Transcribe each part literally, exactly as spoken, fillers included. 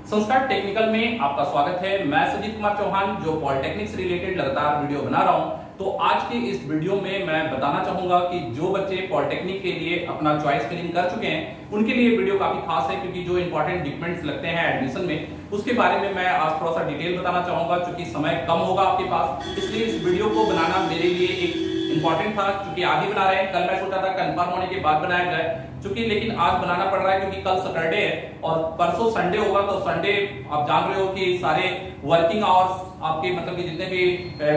संस्कार टेक्निकल में आपका स्वागत है। मैं सुजीत कुमार चौहान जो पॉलिटेक्निक से रिलेटेड लगातार वीडियो बना रहा हूं। तो आज के इस वीडियो में मैं बताना चाहूंगा कि जो बच्चे पॉलिटेक्निक के लिए अपना चॉइस फिलिंग कर चुके हैं उनके लिए वीडियो काफी खास है, क्योंकि जो इंपॉर्टेंट डॉक्यूमेंट्स लगते हैं एडमिशन में उसके बारे में मैं आज थोड़ा सा डिटेल बताना चाहूंगा। क्योंकि समय कम होगा आपके पास, इसलिए इस वीडियो को बनाना मेरे लिए एक इंपॉर्टेंट था। क्योंकि आज ही बना रहे हैं, कल मैं सोचा था कंफर्म होने के बाद बनाया जाए, क्योंकि लेकिन आज बनाना पड़ रहा है क्योंकि कल सैटरडे है और परसों संडे होगा। तो संडे आप जान रहे हो कि सारे वर्किंग आवर्स आपके मतलब कि जितने भी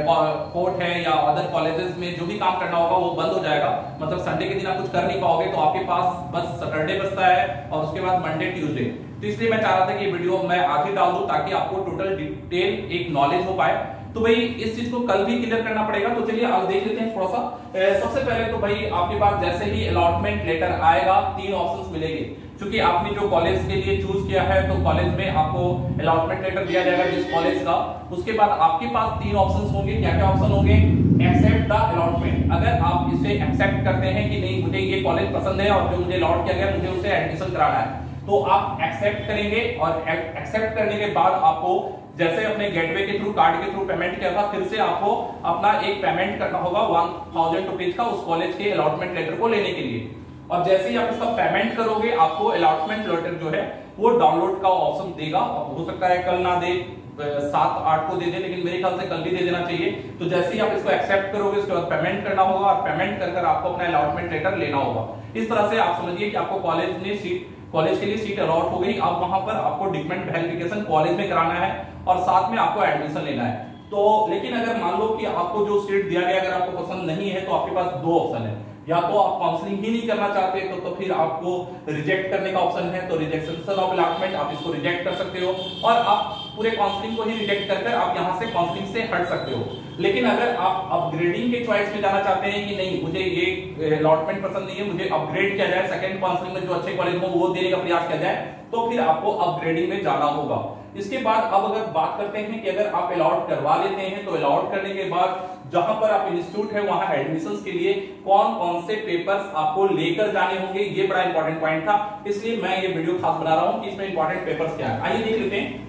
कोर्ट है या अदर कॉलेजेस में जो भी काम करना होगा वो बंद हो जाएगा। मतलब संडे के दिन आप कुछ कर नहीं पाओगे, तो आपके पास बस सैटरडे बचता है और उसके बाद मंडे ट्यूसडे। तो इसलिए मैं चाह रहा था कि वीडियो मैं आज ही डाल दूं ताकि आपको टोटल डिटेल एक नॉलेज हो पाए। तो भाई इस चीज को कल भी क्लियर करना पड़ेगा। तो चलिए आज देख लेते हैं थोड़ा सा। सबसे पहले तो भाई आपके पास जैसे ही अलॉटमेंट लेटर आएगा तीन ऑप्शंस मिलेंगे। क्योंकि आपने जो कॉलेज के लिए चूज किया है तो कॉलेज में आपको अलॉटमेंट लेटर दिया जाएगा जिस कॉलेज का। उसके बाद आपके पास तीन ऑप्शंस होंगे। क्या क्या ऑप्शन होंगे? Accept the allotment. अगर आप इसे एक्सेप्ट करते हैं कि नहीं मुझे ये कॉलेज पसंद है और जो मुझे अलॉट किया गया मुझे उसे एडमिशन कराना है, तो आप एक्सेप्ट करेंगे। और एक्सेप्ट करने के बाद आपको जैसे अपने गेटवे के थ्रू कार्ड के थ्रू पेमेंट किया था, फिर से आपको अपना एक पेमेंट करना होगा वन थाउजेंड रुपीज का उस कॉलेज के अलॉटमेंट लेटर को लेने के लिए। और जैसे ही आप इसका पेमेंट करोगे आपको अलॉटमेंट लेटर जो है वो डाउनलोड का ऑप्शन देगा। हो सकता है कल ना दे, सात आठ को दे दे, लेकिन मेरे ख्याल से कल भी दे देना चाहिए। तो जैसे ही आप इसको एक्सेप्ट करोगे उसके बाद पेमेंट करना होगा और पेमेंट कर कर आपको अपना अलॉटमेंट लेटर लेना होगा। इस तरह से आप समझिए कि आपको कॉलेज ने सीट कॉलेज के लिए सीट अलॉट हो गई। अब वहां पर आपको डॉक्यूमेंट वेरिफिकेशन कॉलेज में कराना है और साथ में आपको एडमिशन लेना है। तो लेकिन अगर मान लो कि आपको जो सीट दिया गया अगर आपको पसंद नहीं है, तो आपके पास दो ऑप्शन है। या तो आप काउंसलिंग ही नहीं करना चाहते तो, तो फिर आपको रिजेक्ट करने का ऑप्शन है। तो रिजेक्शन ऑफ अलॉटमेंट आप इसको रिजेक्ट कर सकते हो और आप पूरे काउंसलिंग को ही रिजेक्ट कर कर आप यहां से काउंसलिंग से हट सकते हो। लेकिन अगर आप अपग्रेडिंग के चॉइस में जाना चाहते हैं कि नहीं मुझे ये अलॉटमेंट पसंद नहीं है, मुझे अपग्रेड किया जाए, सेकंड काउंसलिंग में जो अच्छे कॉलेज हो वो देने का प्रयास किया जाए, तो फिर आपको अपग्रेडिंग में जाना होगा। इसके बाद अब अगर बात करते हैं कि अगर आप अलॉट करवा लेते हैं तो अलॉट करने के बाद जहां पर आप इंस्टीट्यूट है वहां एडमिशंस के लिए कौन कौन से पेपर्स आपको लेकर जाने होंगे, ये बड़ा इंपॉर्टेंट पॉइंट था। इसलिए मैं ये वीडियो खास बना रहा हूं कि इसमें इंपॉर्टेंट पेपर्स क्या है। आइए देख लेते हैं।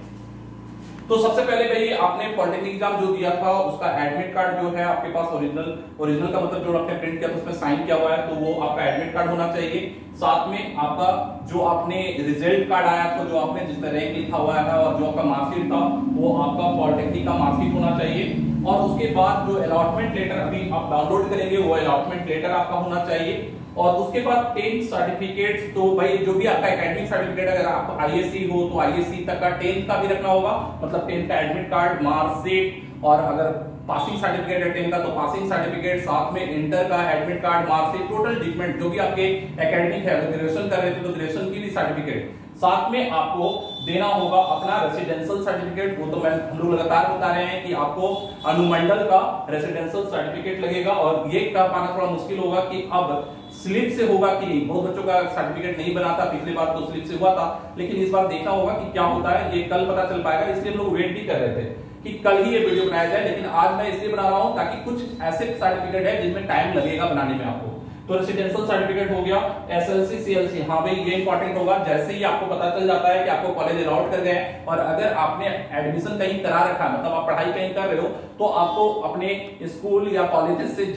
तो सबसे पहले भाई आपने पॉलिटेक्निक एग्जाम जो दिया था उसका एडमिट कार्ड जो है आपके पास ओरिजिनल ओरिजिनल का मतलब जो आपने प्रिंट किया था उसमें साइन किया हुआ है, तो वो आपका एडमिट कार्ड होना चाहिए। साथ में आपका जो आपने रिजल्ट कार्ड आया था, जो आपने जिसमें रैंक लिखा हुआ है और जो आपका मार्कशीट था वो आपका पॉलिटेक्निक का मार्कशीट होना चाहिए। और उसके बाद जो अलॉटमेंट लेटर अभी आप डाउनलोड करेंगे वो अलॉटमेंट लेटर आपका होना चाहिए। और उसके बाद टेंथ सर्टिफिकेट्स, तो भाई जो भी आपका एकेडमिक सर्टिफिकेट अगर आप आईएससी हो तो आईएससी तक का टेंथ का भी रखना होगा, मतलब टेंथ का एडमिट कार्ड, मार्कशीट। और अगर पासिंग सर्टिफिकेट है टेंथ का तो पासिंग सर्टिफिकेट, साथ में इंटर का admit card, marksheet, total document जो भी आपके एकेडमिक है। ग्रेजुएशन कर रहे थे तो ग्रेजुएशन की भी सर्टिफिकेट, साथ में आपको देना होगा अपना रेसिडेंशियल सर्टिफिकेट। वो तो मैं हम लोग लगातार बता रहे हैं कि आपको अनुमंडल का रेसिडेंशियल सर्टिफिकेट लगेगा। और ये कह पाना थोड़ा मुश्किल होगा कि अब स्लिप से होगा कि नहीं। बहुत बच्चों का सर्टिफिकेट नहीं बना था, पिछली बार तो स्लिप से हुआ था, लेकिन इस बार देखना होगा कि क्या होता है, ये कल पता चल पाएगा। इसलिए हम लोग वेट भी कर रहे थे कि कल ही ये वीडियो बनाया जाए, लेकिन आज मैं इसलिए बना रहा हूं ताकि कुछ ऐसे सर्टिफिकेट है जिनमें टाइम लगेगा बनाने में आपको। तो रेसिडेंशियल सर्टिफिकेट हो गया, एसएलसी, सीएलसी, हाँ भाई ये इंपॉर्टेंट होगा। जैसे ही आपको पता चल जाता है कि आपको कॉलेज अलॉट कर गए और अगर आपने एडमिशन कहीं करा रखा है, मतलब आप पढ़ाई कहीं कर रहे हो, तो आपको अपने स्कूल या कॉलेजेस से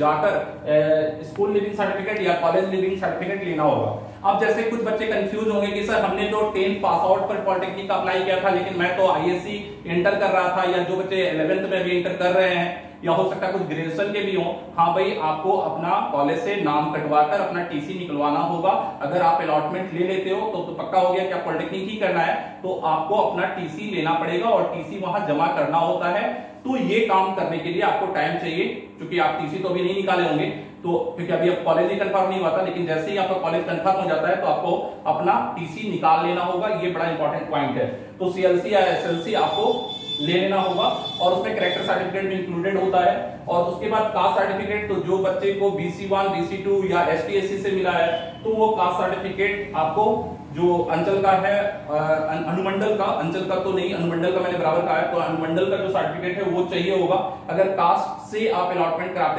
जाकर स्कूल लिविंग सर्टिफिकेट या कॉलेज लिविंग सर्टिफिकेट लेना होगा। अब जैसे कुछ बच्चे कंफ्यूज होंगे कि सर हमने तो टेंथ पास आउट पर पॉलिटेक्निक का अप्लाई किया था, लेकिन मैं तो आईएससी इंटर कर रहा था, या जो बच्चे इलेवेंथ में भी इंटर कर रहे हैं, या हो सकता है कुछ ग्रेजुएशन के भी हो। हाँ भाई आपको अपना कॉलेज से नाम कटवाकर अपना टीसी निकलवाना होगा। अगर आप अलॉटमेंट ले लेते हो तो, तो पक्का हो गया कि आप पॉलिटेक्निक ही करना है, तो आपको अपना टीसी लेना पड़ेगा और टीसी वहां जमा करना होता है। तो ये काम करने के लिए आपको टाइम चाहिए, क्योंकि आप टीसी तो अभी नहीं निकाले होंगे, तो क्योंकि अभी अब कॉलेज ही कंफर्म नहीं हुआ था। लेकिन जैसे ही आपका कॉलेज कंफर्म हो जाता है तो आपको अपना टीसी निकाल लेना होगा। ये बड़ा इंपॉर्टेंट पॉइंट है। तो सीएलसी या एसएलसी आपको ले लेना होगा और उसमें कैरेक्टर सर्टिफिकेट भी इंक्लूडेड होता है। और उसके बाद कास्ट सर्टिफिकेट, तो जो बच्चे को बीसी वन, बीसी टू या एसटी एससी से मिला है तो वो कास्ट सर्टिफिकेट आपको जो अंचल का है, अनुमंडल का, अंचल का तो नहीं, अनुमंडल का मैंने बराबर कहा है, तो अनुमंडल का जो सर्टिफिकेट है वो चाहिए होगा अगर कास्ट से आप अलॉटमेंट कराते हो।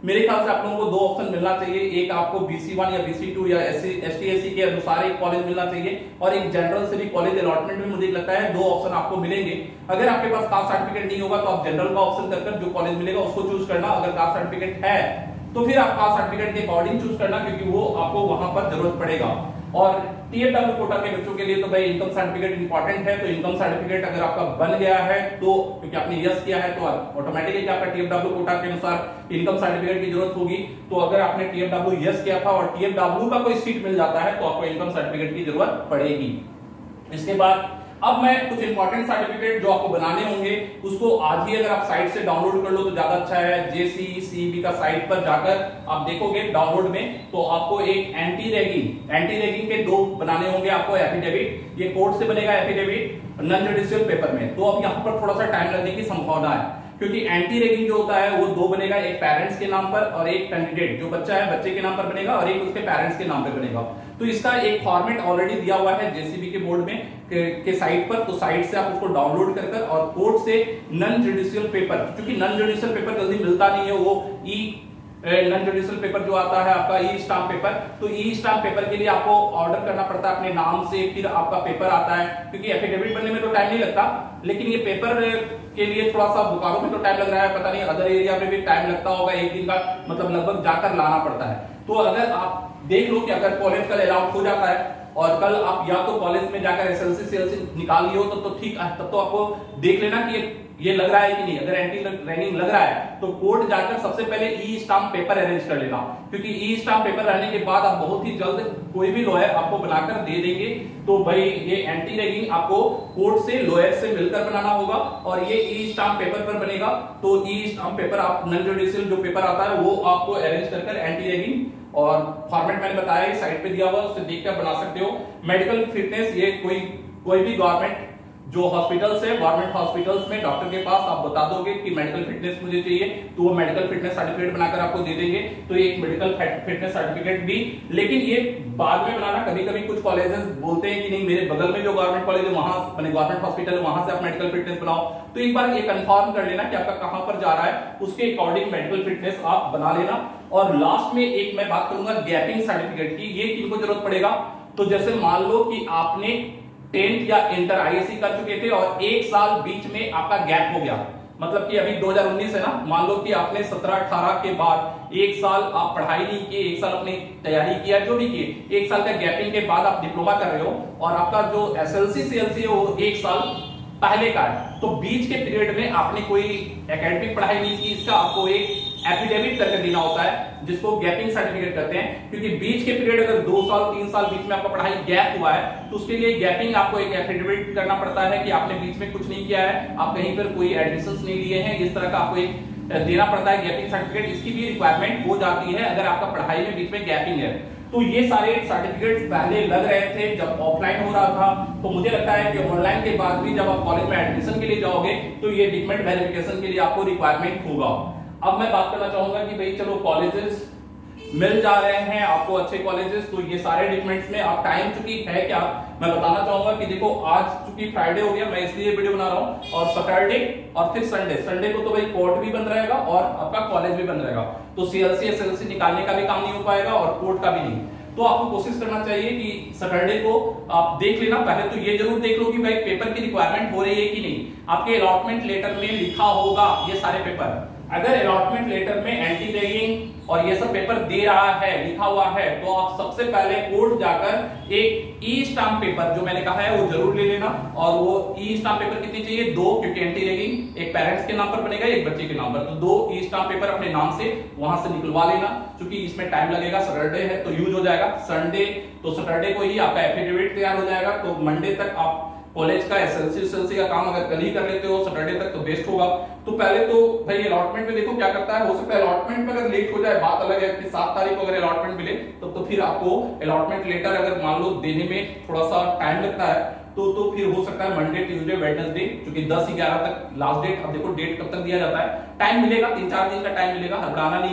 मेरे ख्याल से आप लोगों को दो ऑप्शन मिलना चाहिए, एक आपको बीसी वन या बीसी टू या एससी एसटी एससी के अनुसार एक कॉलेज मिलना चाहिए और एक जनरल से भी कॉलेज अलॉटमेंट में मुझे लगता है दो ऑप्शन आपको मिलेंगे। अगर आपके पास कास्ट सर्टिफिकेट नहीं होगा तो आप जनरल का ऑप्शन कर जो कॉलेज मिलेगा उसको चूज करना, अगर कास्ट सर्टिफिकेट है तो फिर आप कास्ट सर्टिफिकेट के अकॉर्डिंग चूज करना, क्योंकि वो आपको वहां पर जरूरत पड़ेगा। और टीएफडब्ल्यू कोटा के बच्चों के लिए तो भाई इनकम सर्टिफिकेट इंपॉर्टेंट है, तो इनकम सर्टिफिकेट अगर आपका बन गया है तो क्योंकि आपने यस किया है तो ऑटोमेटिकली आपका टीएफडब्ल्यू कोटा के अनुसार इनकम सर्टिफिकेट की जरूरत होगी। तो अगर आपने टीएफडब्ल्यू यस किया था और टीएफडब्ल्यू का कोई सीट मिल जाता है तो आपको इनकम सर्टिफिकेट की जरूरत पड़ेगी। इसके बाद अब मैं कुछ इंपॉर्टेंट सर्टिफिकेट जो आपको बनाने होंगे उसको आज ही अगर आप साइट से डाउनलोड कर लो तो ज्यादा अच्छा है। जेसीसीबी का साइट पर जाकर आप देखोगे डाउनलोड में तो आपको एक एंटी रैगिंग एंटी रैगिंग के दो बनाने होंगे आपको एफिडेविट, ये कोर्ट से बनेगा एफिडेविट नॉन जुडिशियल पेपर में। तो अब यहाँ पर थोड़ा सा टाइम लगने की संभावना है, क्योंकि एंटी रैगिंग जो होता है वो दो बनेगा, एक पेरेंट्स के नाम पर और एक कैंडिडेट जो बच्चा है बच्चे के नाम पर बनेगा और एक उसके पेरेंट्स के नाम पर बनेगा। तो इसका एक फॉर्मेट ऑलरेडी दिया हुआ है जेसीबी के बोर्ड में के, के साइट पर, तो साइट से आप उसको डाउनलोड कर कर और कोर्ट से नॉन जुडिशियल पेपर, क्योंकि नॉन जुडिशियल पेपर जल्दी मिलता नहीं है, वो ई नॉन जुडिशियल पेपर जो आता है आपका ई स्टाम्प पेपर, तो ई स्टाम्प पेपर के लिए आपको ऑर्डर करना पड़ता है अपने नाम से, फिर आपका पेपर आता है, क्योंकि एफिडेविट बनने में तो टाइम नहीं लगता, लेकिन ये पेपर के लिए थोड़ा सा बोकारो में तो टाइम लग रहा है, पता नहीं अदर एरिया में भी टाइम लगता होगा, एक दिन का मतलब लगभग जाकर लाना पड़ता है। तो अगर आप देख लो कि अगर कॉलेज कल अलाउड हो जाता है और कल आप या तो कॉलेज में जाकर एसएलसी सीएलसी निकाल लियो तो, तो ठीक है, तब तो आपको देख लेना कि ये लग रहा है कि नहीं। अगर एंटी रैगिंग लग रहा है तो कोर्ट जाकर सबसे पहले ई स्टाम्प पेपर अरेंज कर लेना, क्योंकि ई स्टाम्प पेपर रहने के बाद आप बहुत ही जल्द कोई भी लॉयर आपको बनाकर दे देंगे। तो भाई ये एंटी रैगिंग आपको कोर्ट से लॉयर से मिलकर बनाना होगा और ये ई स्टाम्प पेपर पर बनेगा। तो ई स्टाम्प पेपर आप नॉन जुडिशियल जो पेपर आता है वो आपको अरेंज कर कर एंटी रैगिंग और फॉर्मेट मैंने बताया साइट पे दिया हुआ, उससे देखकर बना सकते हो। मेडिकल फिटनेस, ये कोई कोई भी गवर्नमेंट जो हॉस्पिटल्स है, गवर्नमेंट हॉस्पिटल्स में डॉक्टर के पास आप बता दोगे कि मेडिकल फिटनेस मुझे चाहिए तो वो मेडिकल फिटनेस सर्टिफिकेट बनाकर आपको दे देंगे। तो एक मेडिकल फिटनेस सर्टिफिकेट भी, लेकिन ये बाद में बनाना। कभी कभी कुछ कॉलेजेस बोलते हैं कि नहीं मेरे बगल में जो गवर्नमेंट कॉलेज है वहां मैंने गवर्नमेंट हॉस्पिटल है वहां से आप मेडिकल फिटनेस बनाओ, तो एक बार ये कंफर्म कर लेना कि आपका कहां पर जा रहा है, उसके अकॉर्डिंग मेडिकल फिटनेस आप बना लेना। और लास्ट में एक मैं बात करूंगा गैपिंग सर्टिफिकेट की, ये किनको जरूरत पड़ेगा। तो जैसे मान लो कि आपने टेंथ या इंटर आईएससी कर चुके थे और एक साल बीच में आपका गैप हो गया, मतलब कि अभी दो हज़ार उन्नीस है ना, मान लो कि आपने सत्रह अठारह के बाद एक साल आप पढ़ाई नहीं की, एक साल अपनी तैयारी किया, जो भी किए, एक साल का गैपिंग के बाद आप डिप्लोमा कर रहे हो और आपका जो एसएलसी सीएलसी है वो एक साल पहले का है, तो बीच के पीरियड में आपने कोई एकेडमिक पढ़ाई नहीं की, इसका आपको एक एफिडेविट करके देना होता है जिसको गैपिंग सर्टिफिकेट कहते हैं। क्योंकि बीच के पीरियड अगर दो साल तीन साल बीच में आपका पढ़ाई गैप हुआ है तो उसके लिए गैपिंग आपको एक एफिडेविट करना पड़ता है कि आपने बीच में कुछ नहीं किया है, आप कहीं पर कोई एडमिशन नहीं लिए हैं, इस तरह का आपको एक देना पड़ता है गैपिंग सर्टिफिकेट। इसकी भी रिक्वायरमेंट हो जाती है अगर आपका पढ़ाई में बीच में गैपिंग है। तो ये सारे सर्टिफिकेट्स पहले लग रहे थे जब ऑफलाइन हो रहा था, तो मुझे लगता है कि ऑनलाइन के बाद भी जब आप कॉलेज में एडमिशन के लिए जाओगे तो ये डॉक्यूमेंट वेरिफिकेशन के लिए आपको रिक्वायरमेंट होगा। अब मैं बात करना चाहूंगा कि भाई चलो कॉलेजेस मिल जा रहे हैं आपको अच्छे कॉलेजेस, तो ये सारे डॉक्यूमेंट्स में आप टाइम चुकी है क्या, मैं बताना चाहूंगा कि देखो आज चूंकि फ्राइडे हो गया, मैं इसलिए वीडियो बना रहा हूँ, और सैटरडे और फिर संडे संडे को तो भाई कोर्ट भी बंद रहेगा और आपका कॉलेज भी बंद रहेगा, तो सीएलसी एसएलसी निकालने का भी काम नहीं हो पाएगा और कोर्ट का भी नहीं। तो आपको कोशिश करना चाहिए कि सैटरडे को आप देख लेना, पहले तो ये जरूर देख लो कि भाई पेपर की रिक्वायरमेंट हो रही है कि नहीं। आपके अलॉटमेंट लेटर में लिखा होगा ये सारे पेपर, अगर अलॉटमेंट लेटर में एंटी रैगिंग और ये सब पेपर दे रहा है लिखा हुआ है तो आप सबसे पहले कोर्ट जाकर एक ई स्टाम्प पेपर जो मैंने कहा है वो जरूर ले लेना। और वो ई स्टाम्प पेपर कितनी चाहिए, दो, क्योंकि एंटी रैगिंग एक पेरेंट्स के नाम पर बनेगा एक बच्चे के नाम पर, तो दो ई स्टाम्प पेपर अपने नाम से वहां से निकलवा लेना, क्योंकि इसमें टाइम लगेगा। सैटरडे है तो यूज हो जाएगा, संडे तो सैटरडे को ही आपका एफिडेविट तैयार हो जाएगा, तो मंडे तक आप कॉलेज का एसएलसी एसएलसी का काम अगर कल ही कर लेते हो सैटरडे तक तो बेस्ट होगा। तो पहले तो भाई अलॉटमेंट में देखो क्या करता है, हो सकता है अलॉटमेंट में अगर लेट हो जाए, बात अलग है कि सात तारीख को अगर अलॉटमेंट मिले तो, तो फिर आपको अलॉटमेंट लेटर अगर मान लो देने में थोड़ा सा टाइम लगता है तो तो फिर हो सकता है मंडे ट्यूसडे वेडनेसडे, क्योंकि दस ग्यारह तक लास्ट डेट। अब देखो डेट कब तक दिया जाता है, टाइम मिलेगा, तीन चार दिन का टाइम मिलेगा, हड़बड़ाना नहीं है।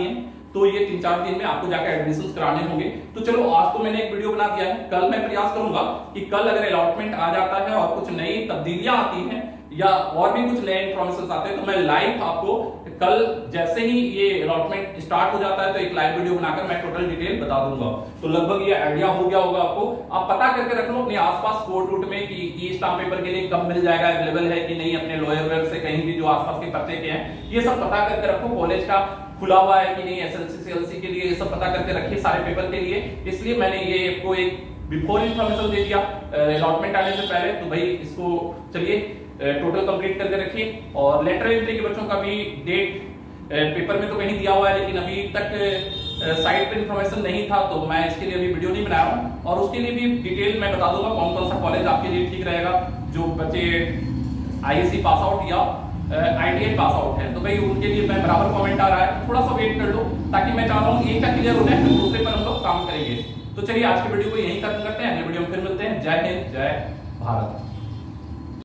तो ये तीन चार दिन में आपको जाकर एडमिशन कराने होंगे। तो चलो आज तो मैंने एक वीडियो बना दिया है, कल मैं प्रयास करूंगा कि कल अगर अलॉटमेंट आ जाता है और कुछ नई तब्दीलियां आती हैं या और भी कुछ नए इन्फॉर्मेशन आते हैं तो मैं लाइव आपको कल जैसे ही ये अलॉटमेंट स्टार्ट हो जाता है तो एक लाइव वीडियो बनाकर मैं टोटल डिटेल बता दूंगा। तो लगभग ये आइडिया हो गया होगा आपको। आप पता करके रख लो अपने आसपास कोर्ट रूट में कि ई स्टाम्प पेपर के लिए कब मिल जाएगा, अवेलेबल है कि नहीं, अपने लॉयर वेयर से कहीं भी जो आसपास के पर्चे के हैं ये सब पता करके रखो। कॉलेज का खुला हुआ है कि नहीं, एसएलसी सीएलसी के लिए ये सब पता करके रखिए सारे पेपर के लिए। इसलिए मैंने ये आपको एक बिफोर इन्फॉर्मेशन दे दिया अलॉटमेंट आने से पहले। तो भाई इसको चलिए टोटल कंप्लीट करके रखिए। और लेटर एंट्री के बच्चों का भी डेट पेपर में तो कहीं दिया हुआ है लेकिन अभी तक साइट पे इन्फॉर्मेशन नहीं था तो मैं इसके लिए अभी वीडियो नहीं बनाया हूँ। और उसके लिए भी डिटेल मैं बता दूंगा कौन कौन सा कॉलेज आपके लिए ठीक रहेगा जो बच्चे आईएससी पास आउट या आईटीआई पास आउट है। तो भाई उनके लिए मैं बराबर कमेंट आ रहा है, थोड़ा सा वेट कर लो ताकि मैं चाह रहा हूँ एक का क्लियर हो जाए फिर दूसरे पर हम लोग काम करेंगे। तो चलिए आज के वीडियो को यहीं खत्म करते हैं, अगले वीडियो में फिर मिलते हैं। जय हिंद, जय भारत।